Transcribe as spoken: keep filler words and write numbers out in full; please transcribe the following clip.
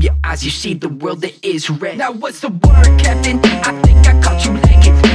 your eyes, you see the world that is red. Now what's the word, Captain? I think I caught you lacking.